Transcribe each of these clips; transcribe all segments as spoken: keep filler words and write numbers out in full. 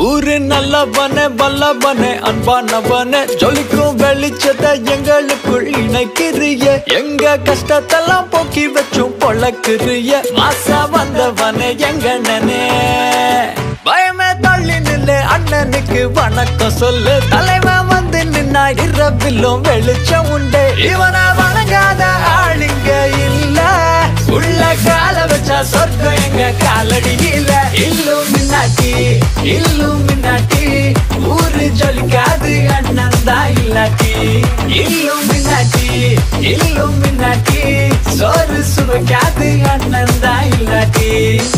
ஊரு நல்லவனே வல்லவனே அன்பானவனே ஜொலிக்கும் வெளிச்சத்தை எங்களுக்குள் இணைக்கிறிய எங்க கஷ்டத்தெல்லாம் போக்கி வச்சும் பொழக்கிறிய மாசா வந்தவனே எங்கண்ணனே பயமே தள்ளி நில்லு அண்ணனுக்கு வணக்கம் சொல்லு தலைவன் வந்து நின்னா இரவிலும் வெளிச்சம் உண்டு இவனை வணங்காத ஆளுங்க இல்ல உள்ள கால வச்சா சொர்க்கம் எங்க காலடியில இல்லும் மின்னாட்டி இல்லும் மின்னாட்டி ஊரு ஜொலிக்காது அண்ணன் தான் இல்லாட்டி இல்லும் மின்னாட்டி இல்லும் மின்னாட்டி சோறு சுவைக்காது அண்ணன் தான் இல்லாட்டி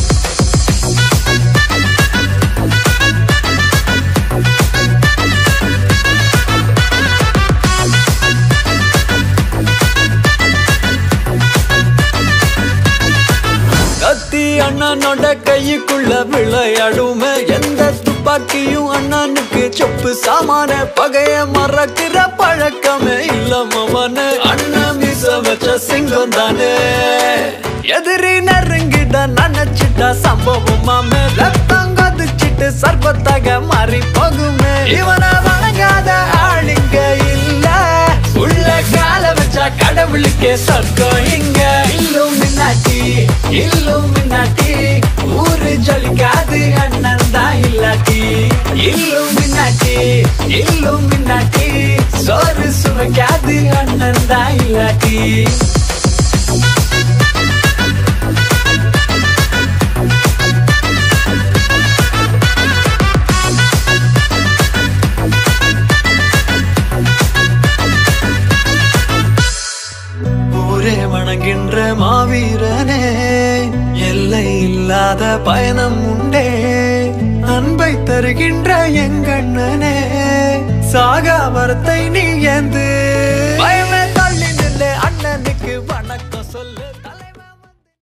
அண்ணனோட கைக்குள்ள விளையாடுமே எந்த துப்பாக்கியும் அண்ணனுக்கு சொப்பு சாமான பகைய மறக்கிற பழக்கமே இல்லமவனு அண்ணன் மீச வச்ச சிங்கம் தானே எதிரி நெருங்கிட நினைச்சிட்டா சம்பவம் மாமே ரத்தம் கொதிச்சிட்டு சர்பத்தாக மாறி போகுமே இவனை வணங்காத ஆளுங்க இல்ல உள்ள கால வச்சா கடவுளுக்கே சொர்க்கம் இங்க இல்லும் மின்னாட்டி இல்லும் மின்னாட்டி ஊரு ஜொலிக்காது அண்ணன் தான் இல்லாட்டி இல்லும் மின்னாட்டி இல்லும் மின்னாட்டி சோறு சுவைக்காது அண்ணன் தான் இல்லாட்டி வணங்கின்ற மாவீரனே எல்லை இல்லாத பயணம் உண்டே அன்பை தருகின்ற எங்கண்ணனே சாகாவரத்தை நீ ஏந்து